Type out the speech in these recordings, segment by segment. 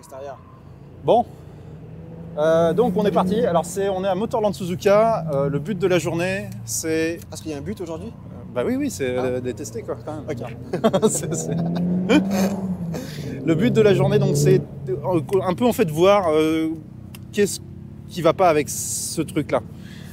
extérieur. Bon, donc on est parti. Alors on est à Motorland Suzuka. Le but de la journée, c'est... Parce qu'il y a un but aujourd'hui? Bah oui, c'est de tester quoi, quand même. Ok. Le but de la journée, donc, c'est un peu en fait voir qu'est-ce qui va pas avec ce truc-là.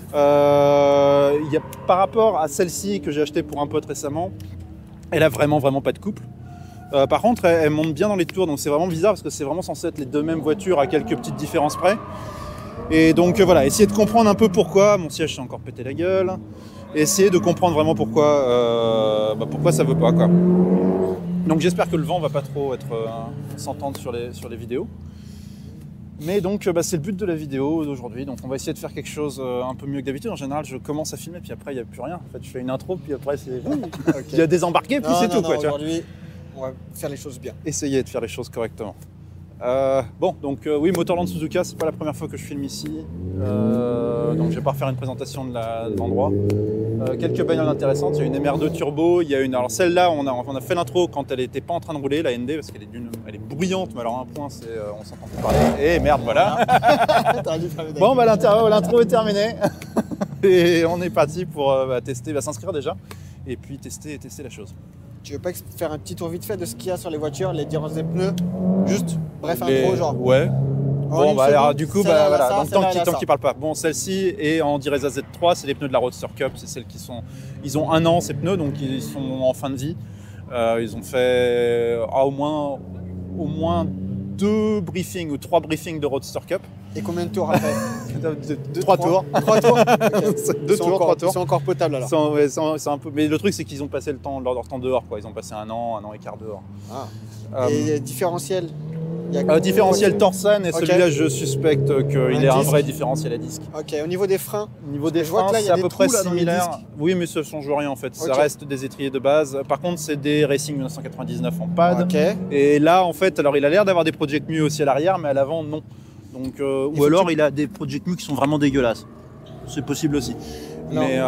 Par rapport à celle-ci que j'ai achetée pour un pote récemment, elle a vraiment pas de couple. Par contre, elle monte bien dans les tours, donc c'est vraiment bizarre parce que c'est vraiment censé être les deux mêmes voitures à quelques petites différences près. Et donc voilà, essayer de comprendre un peu pourquoi. Mon siège s'est encore pété la gueule. Et essayer de comprendre vraiment pourquoi ça veut pas quoi. Donc j'espère que le vent va pas trop s'entendre sur les vidéos. Mais donc c'est le but de la vidéo d'aujourd'hui. Donc on va essayer de faire quelque chose un peu mieux que d'habitude. En général, je commence à filmer puis après il n'y a plus rien. En fait, je fais une intro puis après c'est okay. Il y a des embarqués puis c'est tout quoi. Aujourd'hui, on va faire les choses bien. Essayer de faire les choses correctement. Bon, donc oui, Motorland Suzuka, c'est pas la première fois que je filme ici. Donc je vais pas refaire une présentation de l'endroit. Quelques bagnoles intéressantes, il y a une MR2 turbo, il y a une... Alors celle-là, on a fait l'intro quand elle était pas en train de rouler, la ND, parce qu'elle est bruyante, mais alors un point, c'est on s'entend plus parler. Et merde, voilà. Bon, bah l'intro est terminée. Et on est parti pour tester, s'inscrire déjà, et puis tester la chose. Tu veux pas faire un petit tour vite fait de ce qu'il y a sur les voitures, les différences des pneus? Juste, bref, intro genre. Ouais. Bon, bah alors du coup, voilà, ça, donc tant qu'il parle pas. Bon, celle-ci est en Direza Z3, c'est les pneus de la Roadster Cup, c'est celles qui sont... Ils ont 1 an ces pneus, donc ils sont en fin de vie. Ils ont fait au moins 2 briefings ou 3 briefings de Roadster Cup. Et combien de tours après? 3 tours. 3 tours okay. 2 tours, 3 tours. Ils sont encore potables alors. C'est un peu... Mais le truc, c'est qu'ils ont passé leur temps dehors, quoi. Ils ont passé 1 an et quart dehors. Et différentiel? Différentiel Torsen, et celui-là, je suspecte qu'il est un vrai différentiel à disque. Ok, au niveau des freins? Au niveau des freins, c'est à peu près similaire. Oui, mais ça ne change rien en fait. Ça reste des étriers de base. Par contre, c'est des Racing 1999 en pad. Okay. Et là, en fait, alors il a l'air d'avoir des Project Mu aussi à l'arrière, mais à l'avant, non. Donc, ou alors, il a des Project Mu qui sont vraiment dégueulasses. C'est possible aussi. Non. Mais,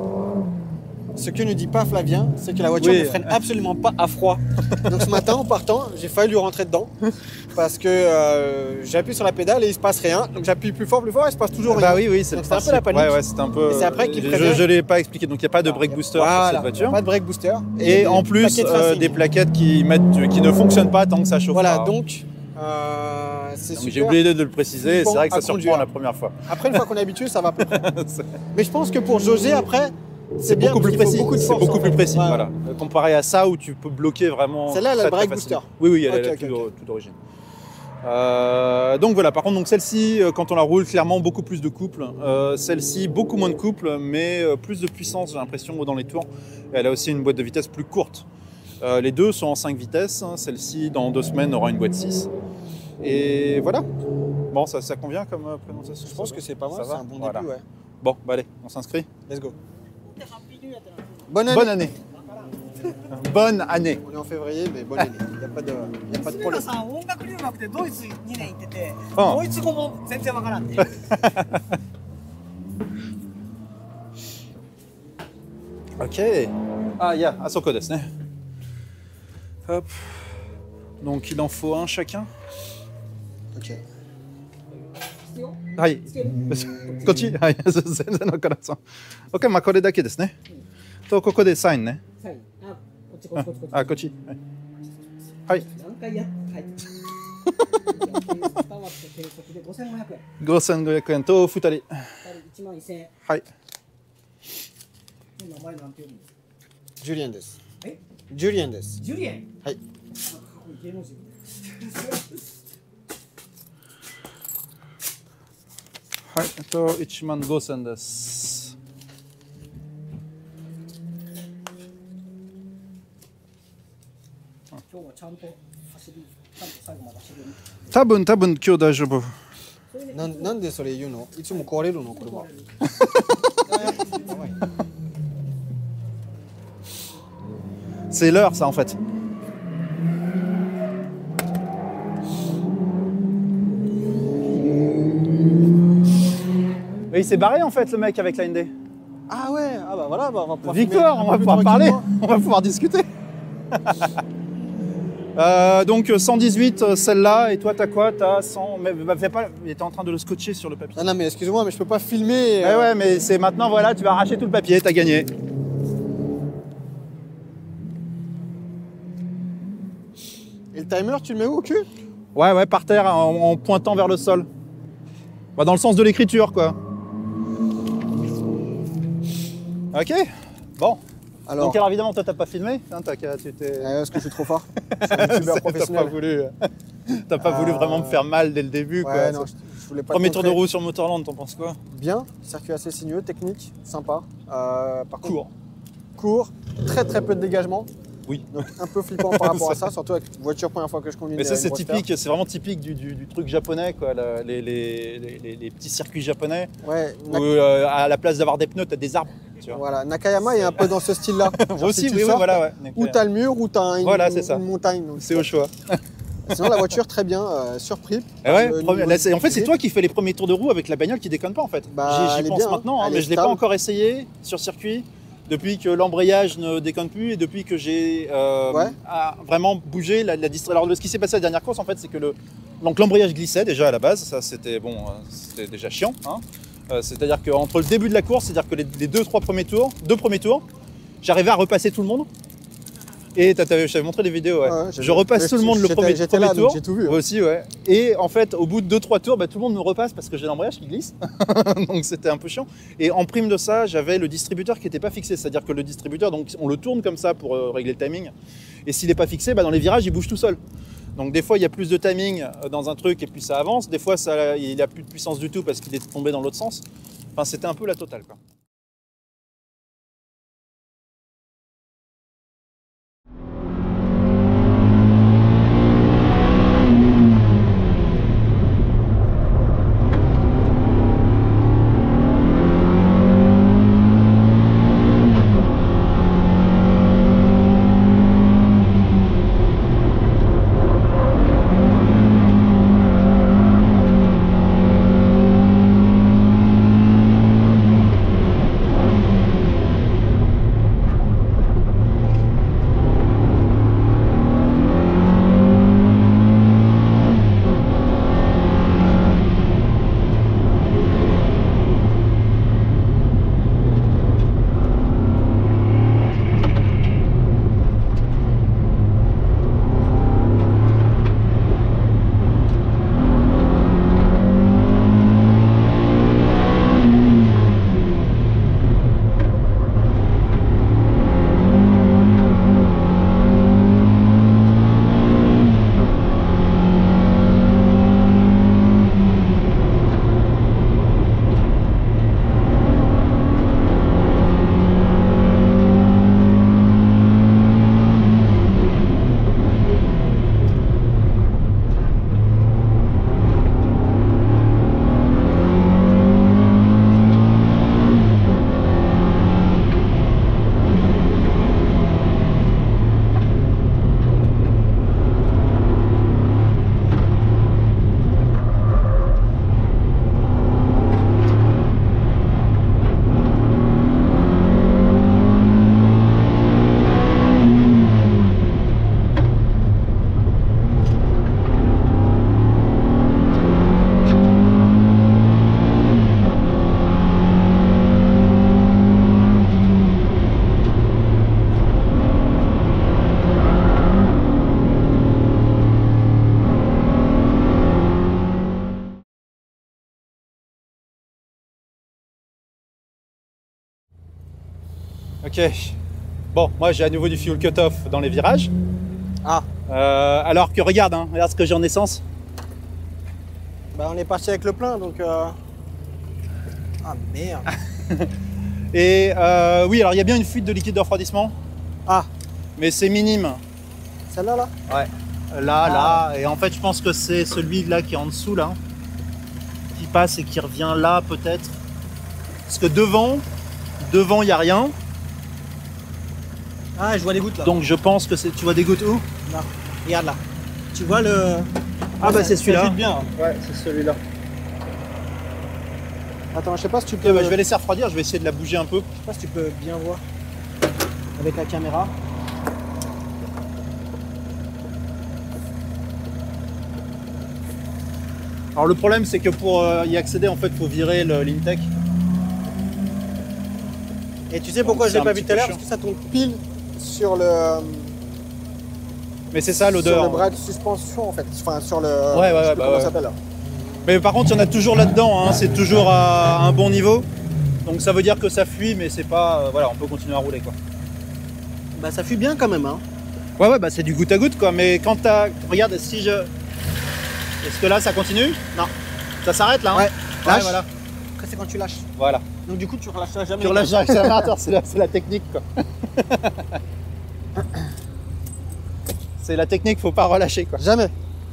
ce que ne dit pas Flavien, c'est que la voiture ne freine absolument pas à froid. Donc ce matin, en partant, j'ai failli lui rentrer dedans parce que j'appuie sur la pédale et il se passe rien. Donc j'appuie plus fort, il se passe toujours rien. Bah oui, c'est un peu la panique. Ouais, c'est un peu. Et c'est après qu'il préfère... Je l'ai pas expliqué. Donc il n'y a pas de brake booster sur cette voiture. Pas de brake booster. Et en plus, des plaquettes qui ne fonctionnent pas tant que ça chauffe. Voilà, donc c'est super. J'ai oublié de le préciser. C'est vrai que ça surprend la première fois. Après, une fois qu'on est habitué, ça va plus. Mais je pense que pour jauger après. C'est beaucoup plus précis. C'est beaucoup plus précis, ouais. Voilà. Comparé à ça où tu peux bloquer vraiment. Celle-là, elle a le brake booster. Oui, elle a tout d'origine. Donc voilà, par contre, celle-ci, quand on la roule, clairement beaucoup plus de couple. Celle-ci, beaucoup moins de couple, mais plus de puissance, j'ai l'impression, dans les tours. Elle a aussi une boîte de vitesse plus courte. Les deux sont en 5 vitesses. Celle-ci, dans 2 semaines, aura une boîte 6. Et voilà. Bon, ça convient comme présentation? Je pense que c'est pas mal, c'est un bon début, ouais. Bon, allez, on s'inscrit. Let's go. Bonne année. Bonne année. Bonne année. On est en février, mais bonne année. Il n'y a pas de problème. Ok. Ah, il y a Asoko desu ne. Hop. Donc il en faut un chacun. Ok. はい。こっちはい。全然わからん。OK、まあこれだけですね。と、ここでサインね。サイン。あ、こっち。はい。何回やはい。5500円と2人。2人11000円。はい。 名前なんて読むんですか？ジュリエンです。え？ジュリエンです。ジュリエン？はい。芸能人。 はい、15000円です。 今日はちゃんと走り、ちゃんと最後まで走る。 多分今日大丈夫。 なんでそれ言うの？いつも壊れるの車。 C'est l'heure, ça en fait. Mais il s'est barré en fait le mec avec la ND. Ah ouais, ah bah voilà, on va pouvoir Victor, on va pouvoir parler, on va pouvoir discuter. Donc 118 celle-là, et toi t'as quoi? T'as 100... Mais fais pas... Il était en train de le scotcher sur le papier. Ah non mais excuse-moi, mais je peux pas filmer. Ouais, mais c'est maintenant, voilà, tu vas arracher tout le papier, t'as gagné. Et le timer, tu le mets où au cul? Ouais, par terre, en pointant vers le sol. Bah, dans le sens de l'écriture, quoi. Ok, bon. Alors évidemment, toi, t'as pas filmé, hein, tu t'es... Parce que je suis trop fort. Je suis un youtubeur professionnel. T'as pas voulu vraiment me faire mal dès le début, quoi. Ouais, non, je voulais pas. Premier tour de roue sur Motorland, t'en penses quoi? Bien, circuit assez sinueux, technique, sympa. Par contre, court, très peu de dégagement. Oui. Donc un peu flippant par rapport à ça, surtout avec une voiture première fois que je conduis. Mais ça c'est typique, c'est vraiment typique du truc japonais, quoi, les petits circuits japonais. Ouais. Où à la place d'avoir des pneus, t'as des arbres. Tu vois. Voilà, Nakayama est un peu dans ce style-là. Aussi, oui, voilà, ouais. Ou t'as le mur, ou t'as une montagne. C'est au choix. Sinon la voiture très bien, surpris. Ouais, en fait c'est toi qui fais les premiers tours de roue avec la bagnole qui déconne pas en fait. Bah, j'y pense bien, maintenant, hein, mais je l'ai pas encore essayé sur circuit. Depuis que l'embrayage ne déconne plus et depuis que j'ai vraiment bougé la distance. Alors ce qui s'est passé à la dernière course en fait, c'est que l'embrayage glissait déjà à la base, ça c'était bon, c'était déjà chiant. Hein. C'est-à-dire qu'entre le début de la course, c'est-à-dire que les deux premiers tours, j'arrivais à repasser tout le monde. Et je t'avais montré les vidéos, ouais. Je repasse tout le monde le premier tour. J'ai tout vu. Moi aussi, ouais. Et en fait, au bout de 2-3 tours, tout le monde me repasse parce que j'ai l'embrayage qui glisse. Donc c'était un peu chiant. Et en prime de ça, j'avais le distributeur qui n'était pas fixé. C'est-à-dire que le distributeur, donc on le tourne comme ça pour régler le timing. Et s'il n'est pas fixé, dans les virages, il bouge tout seul. Donc des fois, il y a plus de timing dans un truc et puis ça avance. Des fois, il n'a plus de puissance du tout parce qu'il est tombé dans l'autre sens. Enfin, c'était un peu la totale, quoi. Ok. Bon, moi j'ai à nouveau du fuel cut-off dans les virages. Ah. Alors que regarde, hein, regarde ce que j'ai en essence. Bah on est parti avec le plein donc. Ah merde. Et oui, alors il y a bien une fuite de liquide de refroidissement. Ah. Mais c'est minime. Celle-là là. Ouais. Là. Et en fait je pense que c'est celui-là qui est en dessous là. Qui passe et qui revient là peut-être. Parce que devant il n'y a rien. Ah, je vois les gouttes là. Donc je pense que c'est. Tu vois des gouttes où? Là. Regarde là. Tu vois le. Ah bah c'est celui-là. Bien. Ouais, c'est celui-là. Attends, je sais pas si tu peux. Okay, bah, je vais laisser refroidir, je vais essayer de la bouger un peu. Je sais pas si tu peux bien voir avec la caméra. Alors le problème c'est que pour y accéder en fait faut virer l'intake. Et tu sais pourquoi je l'ai pas vu tout à l'heure? Parce que ça tombe pile sur le... Mais c'est ça l'odeur. Sur le bras de suspension en fait. Enfin sur le... Ouais, je sais plus comment ça s'appelle là. Mais par contre il y en a toujours là-dedans, hein. C'est toujours à un bon niveau. Donc ça veut dire que ça fuit mais c'est pas... voilà, on peut continuer à rouler quoi. Bah ça fuit bien quand même hein. Ouais bah c'est du goutte à goutte quoi. Mais quand t'as... Regarde si je... Est-ce que là ça continue? Non. Ça s'arrête là hein? Ouais. Lâche. Voilà. Après c'est quand tu lâches. Voilà. Donc du coup tu relâcheras jamais. Tu relâches l'accélérateur, c'est la technique quoi. C'est la technique, faut pas relâcher quoi. Jamais.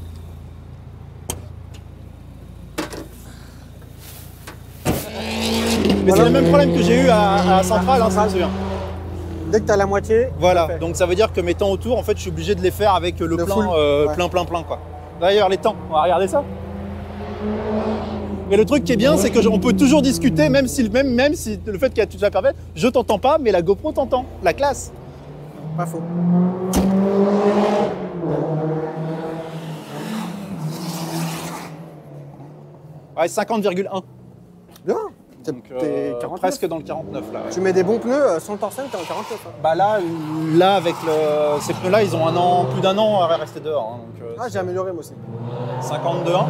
Mais voilà. C'est le même problème que j'ai eu à Centrale, hein, ça me souvient. Dès que tu as la moitié. Voilà, donc ça veut dire que mes temps autour, en fait, je suis obligé de les faire avec le plein, plein quoi. D'ailleurs, les temps, on va regarder ça. Mais le truc qui est bien, c'est qu'on peut toujours discuter, même si le fait que tu sois parfaite, je t'entends pas, mais la GoPro t'entend, la classe. Pas faux. Ouais, 50,1. Bien. Donc, presque dans le 49 là. Ouais. Tu mets des bons pneus, sans torsen, t'es en 49. Hein. Bah là avec ces pneus là, ils ont plus d'un an à rester dehors. Hein, donc, j'ai amélioré moi aussi. 52,1 ouais.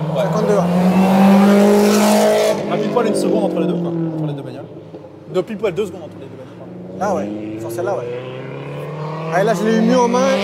52,1. Pile poil une seconde entre les deux quoi, entre les deux bagnoles. De pile poil 2 secondes entre les deux bagnoles. Ah ouais, sur celle-là ouais. Ah, et là je l'ai eu mieux en main.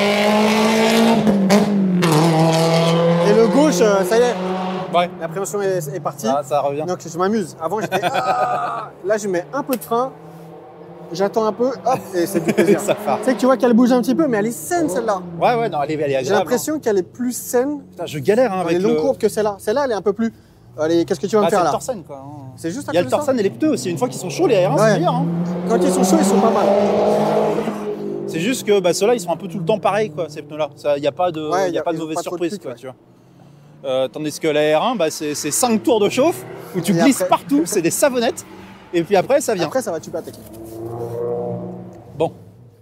Et le gauche, ça y est. Ouais. La prévention est partie. Ah, ça revient. Donc je m'amuse. Avant j'étais. Là je mets un peu de frein. J'attends un peu, hop, et c'est du plaisir. Ça part. Tu sais que tu vois qu'elle bouge un petit peu, mais elle est saine celle-là. Ouais, non, elle est agréable. J'ai l'impression qu'elle est plus saine. Putain, je galère avec les longues courbes que celle-là. Celle-là, elle est un peu plus. Allez, qu'est-ce que tu vas me faire là? C'est le torsen quoi. C'est juste un peu. Il y a le torsen et les pneus aussi. Une fois qu'ils sont chauds, les aériens, c'est meilleur. Hein. Quand ils sont chauds, ils sont pas mal. C'est juste que ceux-là, ils sont un peu tout le temps pareils, quoi, ces pneus-là. Il n'y a pas de, pas de mauvaise surprise, quoi, tu vois. Tandis que la R1, c'est 5 tours de chauffe où tu glisses partout, c'est des savonnettes. Et puis après, ça vient. Après, ça va super technique. Bon.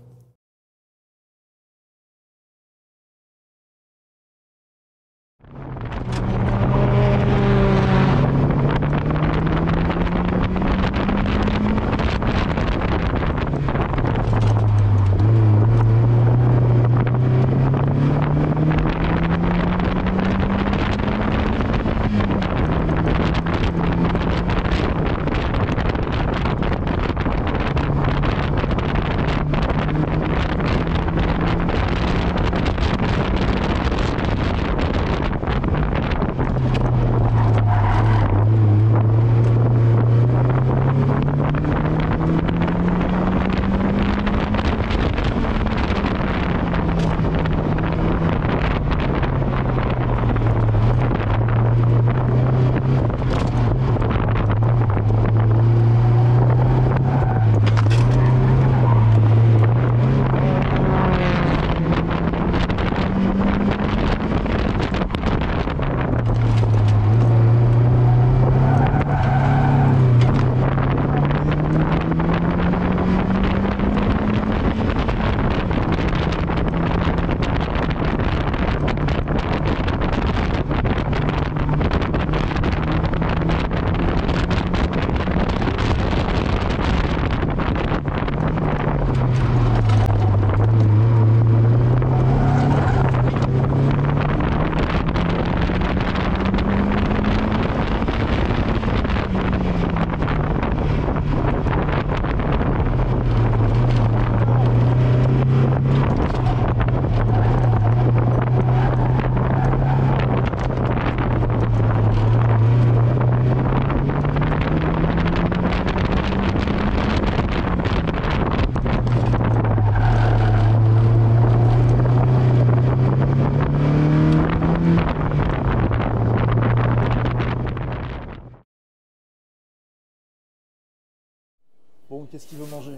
Bon, qu'est-ce qu'il veut manger?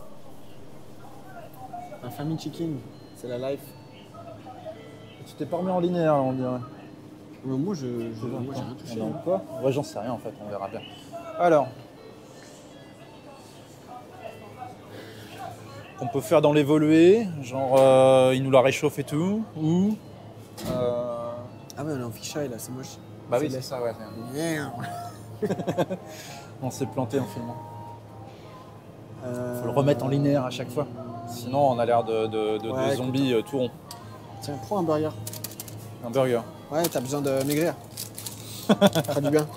Un family chicken, c'est la life. Tu t'es pas remis en linéaire, on dirait. Moi, j'ai rien touché. Quoi? Ouais, j'en sais rien en fait, on verra bien. Alors. On peut faire dans l'évolué, genre il nous la réchauffe et tout, ou. Ah ouais, on est en fisheye là, c'est moche. Bah oui, c'est ça, ouais. On s'est planté en filmant. Faut le remettre en linéaire à chaque fois. Sinon, on a l'air de zombies tout rond. Tiens, prends un burger. Un burger. Ouais, t'as besoin de maigrir. Ça fera du bien.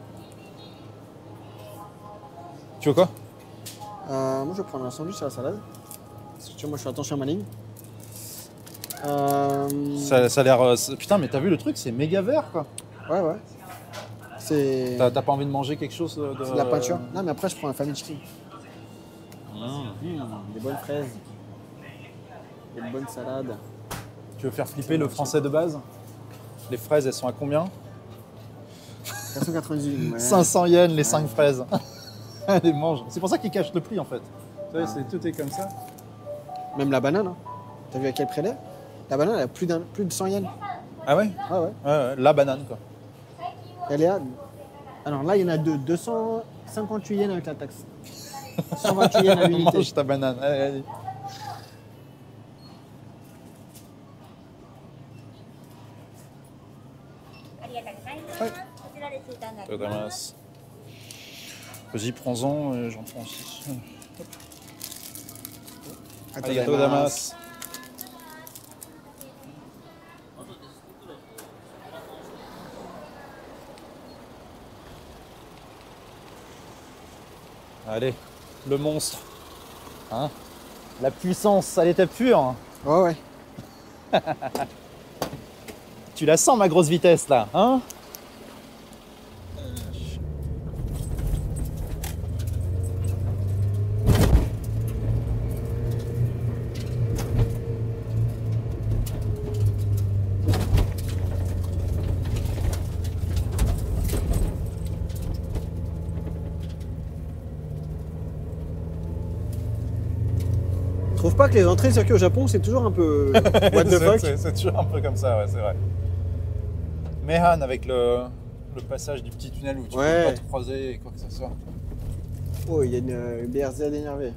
Tu veux quoi? Moi, je vais prendre un sandwich à la salade. Parce que tu vois, moi, je fais attention à ma ligne. Ça a l'air... Putain, mais t'as vu le truc, c'est méga vert, quoi. Ouais, ouais. C'est... T'as pas envie de manger quelque chose de... C'est de la peinture. Non, mais après, je prends un family chicken. Des bonnes fraises. Des bonnes salades. Tu veux faire flipper le français de base? Les fraises, elles sont à combien? 498. Ouais. 500 yens les 5 fraises. Elle les mange. C'est pour ça qu'ils cachent le prix en fait. Tu vois, tout est comme ça. Même la banane. Hein. T'as vu à quel prix elle est? La banane, elle a plus de 100 yens. Ah ouais? Ouais, la banane quoi. Elle est à... Alors là, il y en a deux. 258 yens avec la taxe. 128 yens à l'unité. Mange ta banane. Allez. Vas-y, prends-en, j'en prends aussi. Arigato gozaimasu. Allez, le monstre. Hein? La puissance à l'état pur. Ouais. Tu la sens ma grosse vitesse là, hein? Je trouve pas que les entrées de circuit au Japon, c'est toujours un peu what the fuck. C'est toujours un peu comme ça, ouais, c'est vrai. Mehan avec le passage du petit tunnel où tu peux pas te croiser et quoi que ce soit. Oh, il y a une BRZ énervée.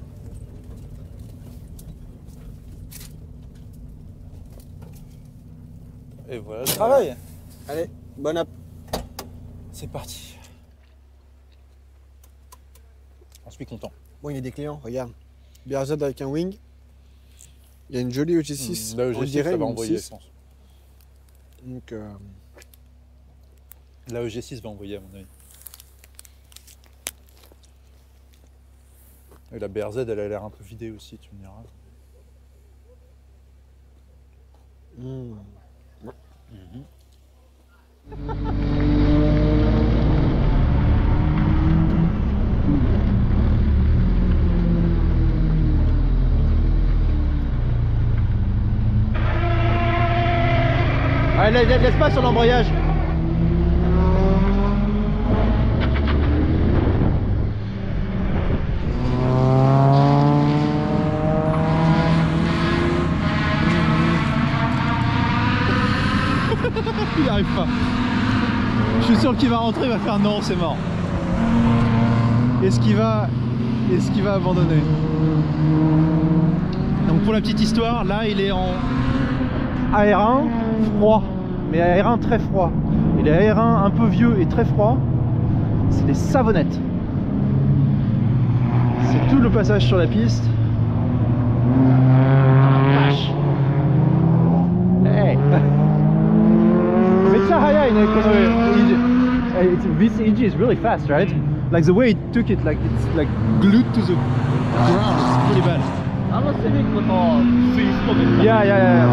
Et voilà le travail. Allez, bonne app. C'est parti. On suis content. Bon, il y a des clients, regarde. BRZ avec un wing. Il y a une jolie EG6. La EG6, on dirait ça va une envoyer, 6. je pense. Donc, la EG6 va envoyer, à mon avis. Et la BRZ, elle a l'air un peu vidée aussi, tu me diras. Allez, laisse pas sur l'embrayage. Il n'y arrive pas. Je suis sûr qu'il va rentrer, il va faire non, c'est mort. Est-ce qu'il va abandonner? Donc pour la petite histoire, là il est en AR1 froid, mais AR1 très froid. Et les AR1 un peu vieux et très froid, c'est des savonnettes. C'est tout le passage sur la piste. Vache. Hey. This EG is really fast, right? Like the way it took it, like it's like glued to the ground. It's really bad. Yeah.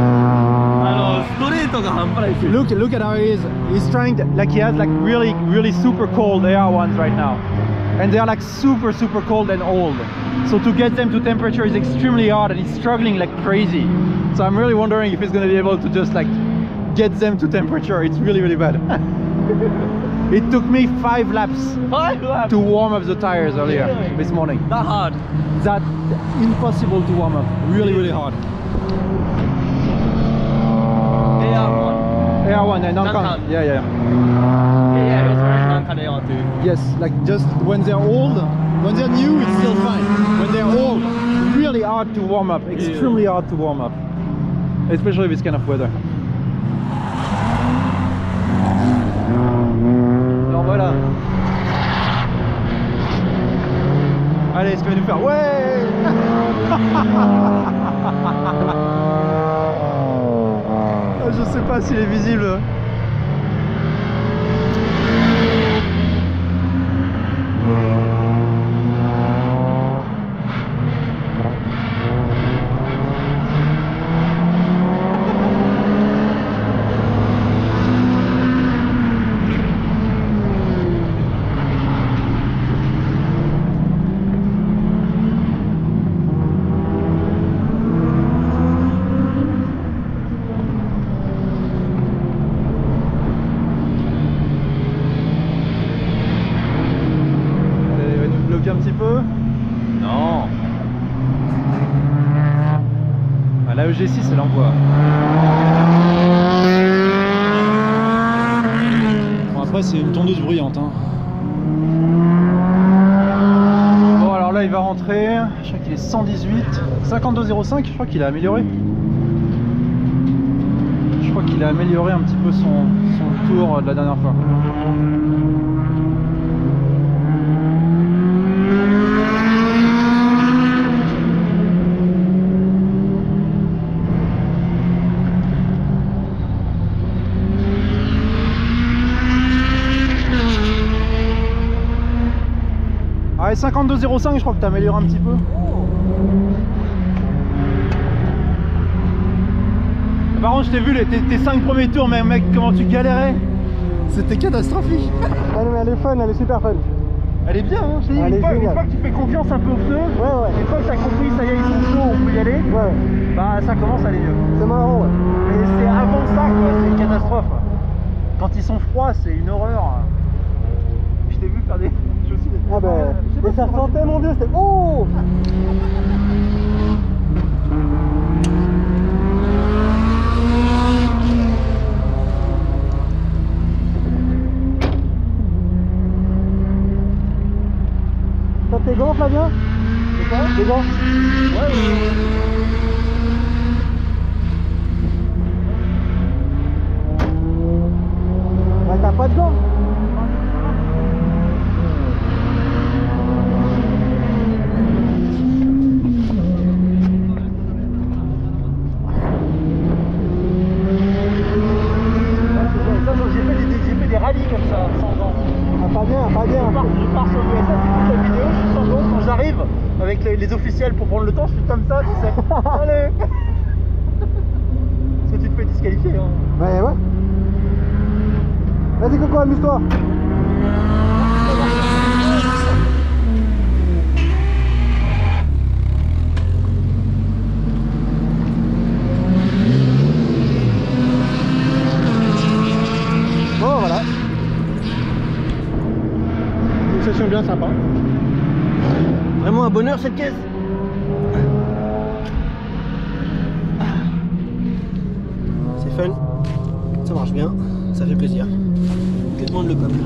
Look at how he is. He's trying to, like, he has like really super cold AR1s right now, and they are like super cold and old. So to get them to temperature is extremely hard, and he's struggling like crazy. So I'm really wondering if he's gonna be able to just like get them to temperature. It's really bad. It took me 5 laps to warm up the tires earlier this morning. That hard? That impossible to warm up. Really hard. AR1. AR1 and non-con. Yeah. Yeah, it was very non-con AR too. Yes, like just when they're old, when they're new it's still fine. When they're old, really hard to warm up. Extremely hard to warm up. Especially with this kind of weather. Allez, ce qu'il va nous faire. Ouais. Je sais pas s'il est visible. Un petit peu. Non. Ah, la EG6 elle envoie. Bon, après c'est une tondeuse bruyante hein. Bon alors là il va rentrer. Je crois qu'il est 118 52,05. Je crois qu'il a amélioré. Je crois qu'il a amélioré un petit peu son tour de la dernière fois. Ouais, 52,05, je crois que tu as amélioré un petit peu. Par contre, je t'ai vu tes 5 premiers tours, mais mec, comment tu galérais. C'était catastrophique. Ah non, mais elle est fun, elle est super fun. Elle est bien, hein, je t'ai dit, une fois que tu fais confiance un peu aux pneus, une fois que tu as compris, ça y est, ils sont chauds, on peut y aller, bah ça commence à aller mieux. C'est marrant, Mais c'est avant ça, quoi, c'est une catastrophe. Quand ils sont froids, c'est une horreur. Je t'ai vu faire des... Ah ben, et ça ressentait mon dieu, c'était... Oh. Ça t'es gants, Flavien? C'est quoi? Des gants? Ouais. Ouais, t'as pas de gants? J'ai fait des rallyes comme ça, sans gants. Ah, pas bien, pas bien. Je pars sur l'USS, c'est toute la vidéo, je suis sans gants. Quand j'arrive avec les officiels pour prendre le temps, je suis comme ça, tu sais. Allez. Parce que tu te fais disqualifier. Hein. Ouais, ouais. Vas-y, Coco, amuse-toi. Bon, voilà. Une session bien sympa. Vraiment un bonheur cette caisse. C'est fun, ça marche bien, ça fait plaisir. Que demande le peuple?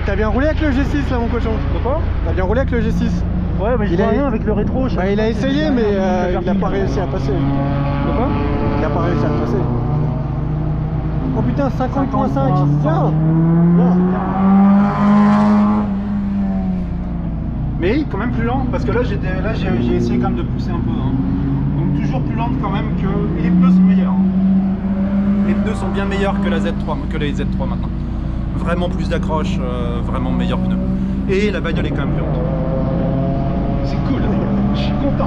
t'as bien roulé avec le G6 là mon cochon? De quoi? T'as bien roulé avec le G6? Ouais, mais je vois rien avec le rétro. Bah, il a essayé, mais il n'a pas réussi à passer. De quoi? Il n'a pas réussi à passer. Oh putain, 50.5. Bien. Mais quand même plus lent, parce que là j'ai essayé quand même de pousser un peu. Hein. Donc toujours plus lente quand même que. Et les pneus sont meilleurs. Les pneus sont bien meilleurs que la Z3, que les Z3 maintenant. Vraiment plus d'accroche, vraiment meilleurs pneus. Et la bagnole est quand même plus lente. C'est cool, je suis content.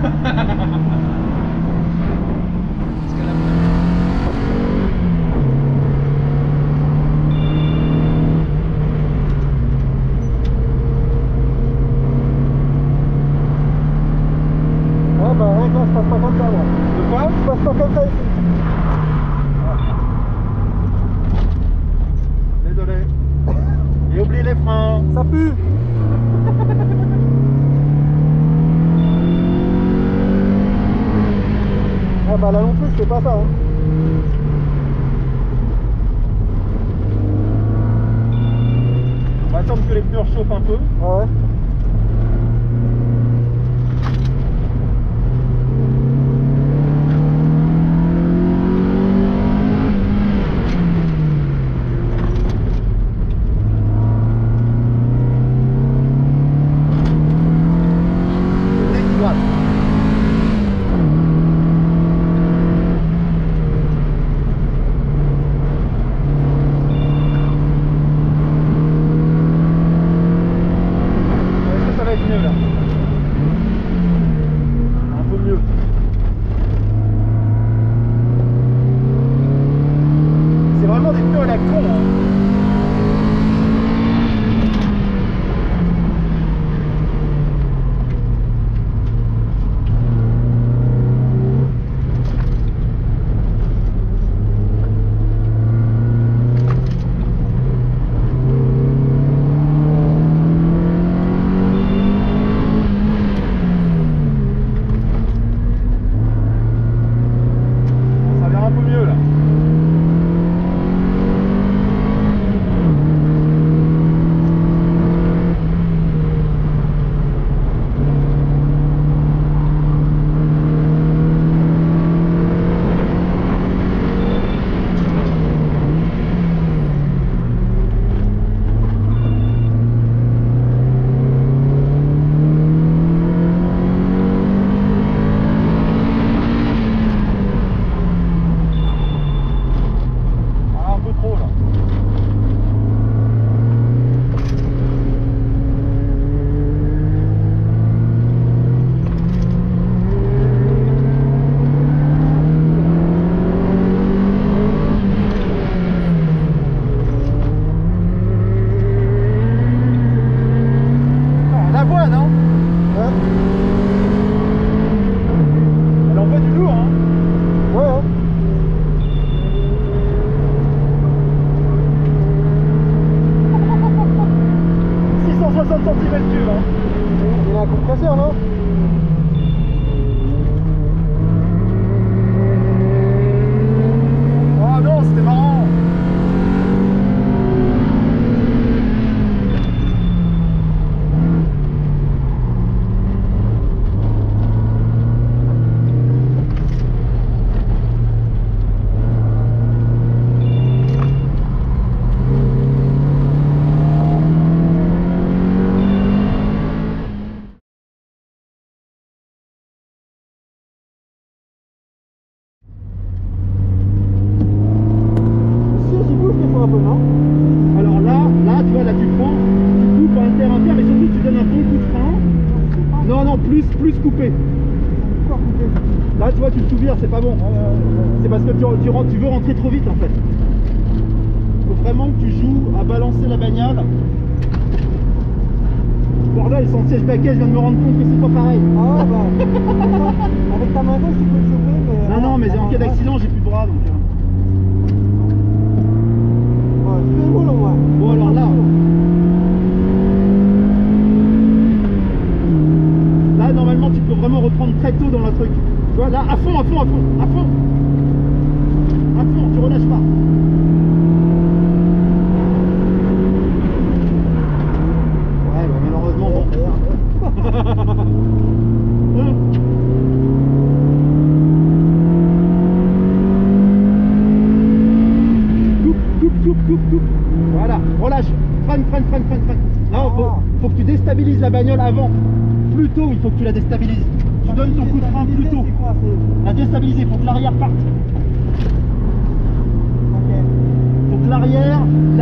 Ça pue. Ah bah là non plus je fais pas ça hein. On va attendre que les pneus réchauffent un peu. Ouais. Plus coupé. Là tu vois tu te souviens, c'est pas bon. C'est parce que tu veux rentrer trop vite en fait. Faut vraiment que tu joues à balancer la bagnole. Bordel, sans siège paquet, je viens de me rendre compte que c'est pas pareil. Ah ouais bah avec ta main gauche tu peux le choper mais. Non mais en cas d'accident j'ai plus de bras donc. Ouais, c'est cool au moins. Bon alors là. Normalement tu peux vraiment reprendre très tôt dans le truc. Tu vois là à fond, tu relâches pas. coupe. Voilà, relâche. Freine. Non, faut que tu déstabilises la bagnole avant. Plus tôt, il faut que tu la déstabilises. Tu donnes ton coup de frein plus tôt. La déstabiliser, faut que l'arrière parte. Faut que l'arrière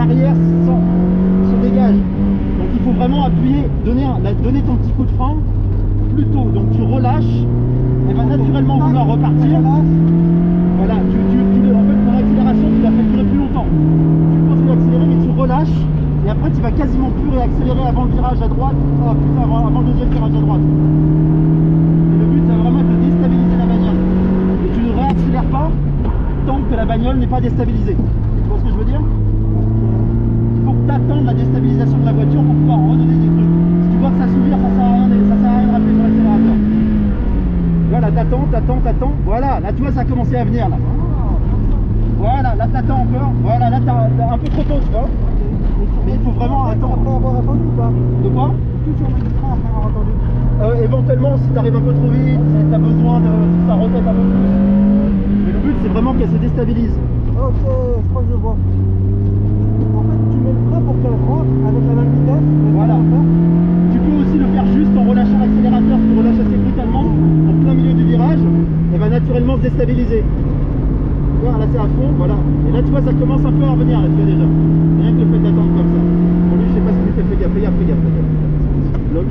se dégage. Donc il faut vraiment appuyer, donner ton petit coup de frein plus tôt. Donc tu relâches, elle va naturellement vouloir repartir. Voilà, en fait ton accélération tu la fais durer plus longtemps. Tu continues d'accélérer mais tu relâches et après tu vas quasiment plus réaccélérer avant le virage à droite, avant le deuxième virage à droite. Et le but c'est vraiment de déstabiliser la bagnole. Et tu ne réaccélères pas tant que la bagnole n'est pas déstabilisée. Tu vois ce que je veux dire? Il faut que tu attendes la déstabilisation de la voiture pour pouvoir redonner des trucs. Si tu vois que ça s'ouvre, ça sert à rien de rappeler sur l'accélérateur. Voilà, t'attends. Voilà, là tu vois ça a commencé à venir là. Voilà, là t'attends encore. Voilà, là t'as un peu trop tôt, tu vois. Mais il faut vraiment attendre. Après avoir attendu ou pas? De quoi? Tout sur le frein après avoir attendu. Éventuellement, si t'arrives un peu trop vite, si t'as besoin si ça rotate un peu plus. Mais le but c'est vraiment qu'elle se déstabilise. Ok, je crois que je vois. En fait, tu mets le frein pour qu'elle rentre avec la même vitesse. Voilà. Tu peux aussi le faire juste en relâchant l'accélérateur. Si tu relâches assez brutalement, en plein milieu du virage, elle va naturellement se déstabiliser. Là c'est à fond, voilà. Et là tu vois ça commence un peu à revenir, là tu vois déjà. Rien que le fait d'attendre comme ça. Bon lui je sais pas ce qu'il fait, fais gaffe. Bloc.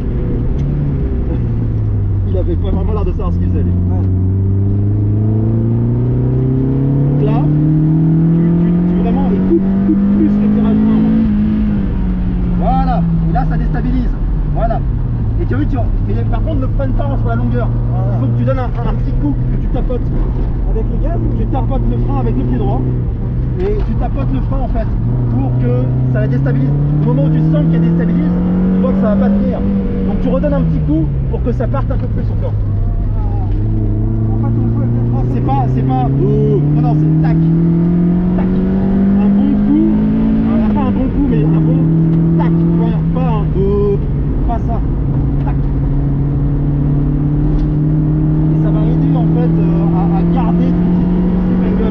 Il avait pas vraiment l'air de savoir ce qu'il faisait lui. Ouais. Donc là, tu vraiment coupe plus le virage 1. Voilà, et là ça déstabilise. Voilà. Et tu as vu, mais par contre ne freine pas sur la longueur. Il faut que tu donnes un petit coup, que tu tapotes. Avec le gaz ou Tu tapotes le frein avec le pied droit. Et tu tapotes le frein en fait, pour que ça la déstabilise. Au moment où tu sens qu'elle déstabilise, tu vois que ça va pas tenir. Donc tu redonnes un petit coup pour que ça parte un peu plus encore. En fait, on peut avec le frein. C'est pas non, c'est tac. Tac. Un bon coup. Pas un bon coup, mais un bon tac. Voilà, pas un pas ça. Tac. Et ça va aider en fait à garder ton slip angle.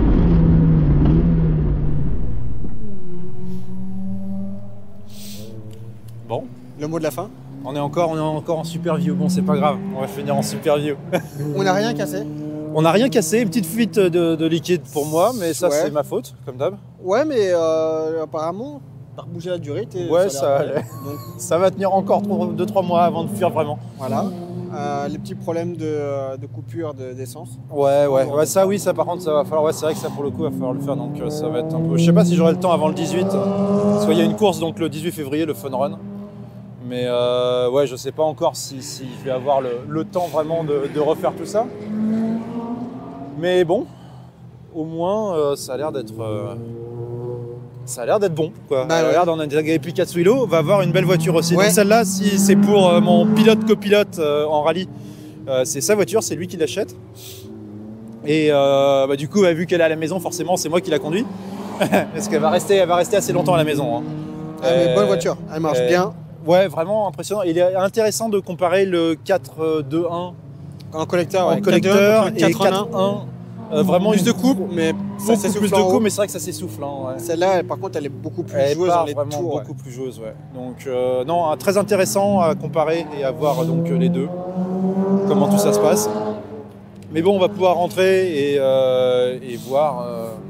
Bon. Le mot de la fin. On est encore en super view. Bon, c'est pas grave, on va finir en super view. On n'a rien cassé. On n'a rien cassé, une petite fuite de liquide pour moi, mais ça Ouais. c'est ma faute, comme d'hab. Ouais, mais apparemment, t'as rebouché la durée. Ouais, ça a l'air ça- bien. Donc Ça va tenir encore 2-3 mois avant de fuir vraiment. voilà. Les petits problèmes de coupure d'essence. Ouais, ça oui, ça par contre, ça va falloir. Ouais, c'est vrai que ça pour le coup, va falloir le faire, donc ça va être un peu. Je sais pas si j'aurai le temps avant le 18. Parce qu'il y a une course donc le 18 février, le Fun Run. Mais ouais, je sais pas encore si je vais avoir le temps vraiment de refaire tout ça. Mais bon, au moins, ça a l'air d'être. Ça a l'air d'être bon, quoi. Bah, ouais. Regarde, on a et puis Katsuhiro va avoir une belle voiture aussi. Ouais. Donc celle-là, si c'est pour mon pilote-copilote en rallye, c'est sa voiture, c'est lui qui l'achète. Et bah, du coup, vu qu'elle est à la maison, forcément, c'est moi qui la conduis. Parce qu'elle va rester assez longtemps à la maison. Hein. Mais bonne voiture, elle marche bien. Ouais, vraiment impressionnant. Il est intéressant de comparer le 4-2-1 En collecteur, ouais. en collecteur 4-2, et 4-1. 4-1. Vraiment Plus de coupe, mais ça beaucoup plus de coups, mais c'est vrai que ça s'essouffle. Hein, ouais. Celle-là, par contre, elle est beaucoup plus Elle joueuse dans part les vraiment tours. beaucoup plus joueuse, ouais. Donc non, très intéressant à comparer et à voir donc les deux, comment tout ça se passe. Mais bon, on va pouvoir rentrer et voir.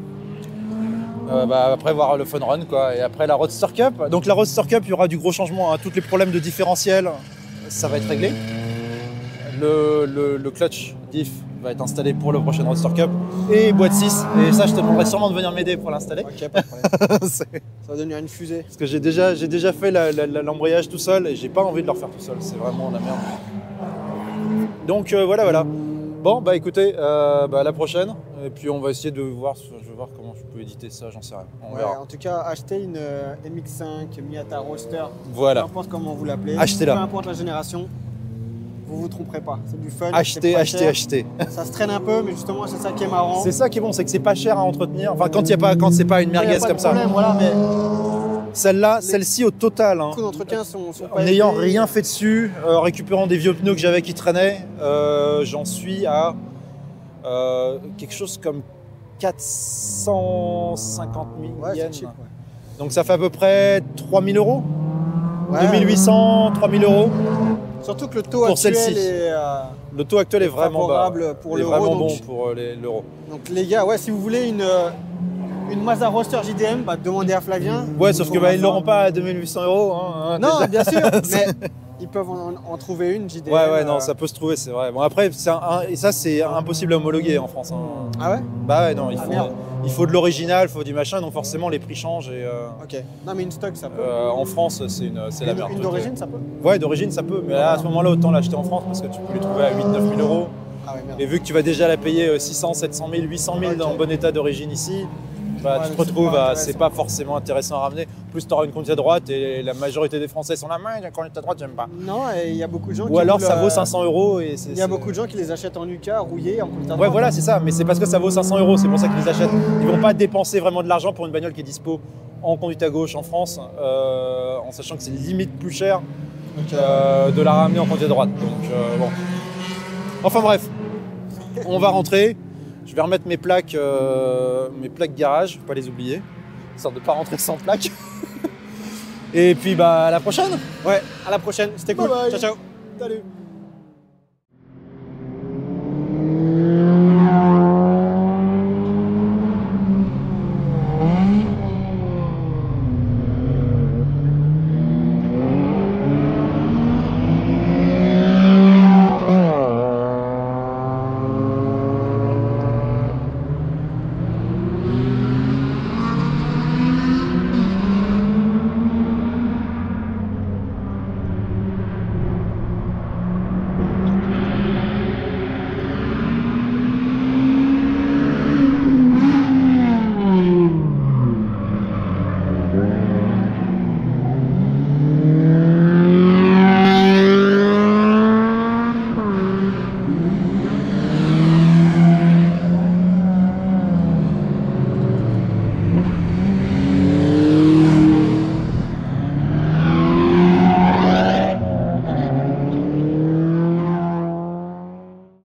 Après voir le Fun Run quoi, et après la Roadster Cup. Donc la Roadster Cup, il y aura du gros changement, hein. Tous les problèmes de différentiel, ça va être réglé. Le clutch diff va être installé pour le prochain Roadster Cup et boîte 6, et ça je te demanderai sûrement de venir m'aider pour l'installer. Ok, pas de problème. C'est- Ça va devenir une fusée. Parce que j'ai déjà fait l'embrayage tout seul et j'ai pas envie de le refaire tout seul, c'est vraiment la merde. Donc voilà. Bon bah écoutez, à la prochaine, et puis on va essayer de voir, je vais voir comment je peux éditer ça, j'en sais rien, on Ouais, verra. en tout cas, achetez une MX5 Miata Roadster. Voilà, Peu importe comment vous l'appelez. Achetez-la. Peu importe la génération. Vous vous tromperez pas. C'est du fun. achetez, c'est pas achetez, cher. achetez. Ça se traîne un peu, mais justement, c'est ça qui est marrant. C'est ça qui est bon, c'est que c'est pas cher à entretenir, enfin quand c'est pas une Il y a merguez pas de comme ça. problème, voilà, mais Celle-ci au total, hein, les coûts d'entretien sont en pas n'ayant élevés. rien fait dessus, récupérant des vieux pneus que j'avais qui traînaient, j'en suis à quelque chose comme 450 000 Ouais, c'est yens. cheap. Ouais. Donc ça fait à peu près 3 000 euros. Ouais. 2800, 3 000 euros. Surtout que le taux Pour actuel celle-ci. est Le taux actuel est vraiment bas. favorable pour Il est l'euro. vraiment donc, bon pour l'euro. donc les gars, ouais, si vous voulez une Mazda Roadster JDM, bah, demandez à Flavien. Ouais, sauf que Pour bah, ils Mazda. l'auront pas à 2800 euros. Hein, Non, déjà. bien sûr, mais ils peuvent en trouver une JDM. Ouais, non, ça peut se trouver, c'est vrai. Bon, après, et ça, c'est impossible à homologuer en France. Hein. Ah ouais? Bah ouais, non, merde. il faut de l'original, il faut du machin, donc forcément les prix changent. Et, Ok. Non, mais une stock, ça peut. en France, c'est la merde. Une d'origine, ça peut? Ouais, d'origine, ça peut. Mais là, à ce moment-là, autant l'acheter en France parce que tu peux les trouver à 8-9 000 euros. Ah ouais, merde. Et vu que tu vas déjà la payer 600, 700 000, 800 000 dans Ok. bon état d'origine ici, bah, Ouais, tu te c'est retrouves pas à. intéressant. C'est pas forcément intéressant à ramener. En plus, tu auras une conduite à droite et la majorité des Français sont là, mais une conduite à droite, j'aime pas. Non, et il y a beaucoup de gens qui. Ou alors roulent, ça vaut 500 euros et c'est. Il y a beaucoup de gens qui les achètent en UK, rouillés, en conduite à Ouais, droite. voilà, c'est ça. Mais c'est parce que ça vaut 500 euros, c'est pour ça qu'ils les achètent. Ils vont pas dépenser vraiment de l'argent pour une bagnole qui est dispo en conduite à gauche en France, en sachant que c'est limite plus cher Ok. de la ramener en conduite à droite. Donc bon. Enfin bref, on va rentrer. Je vais remettre mes plaques garage, faut pas les oublier, histoire de pas rentrer sans plaques. Et puis bah à la prochaine. Ouais, à la prochaine. C'était cool. Bye bye. Ciao, ciao. Salut.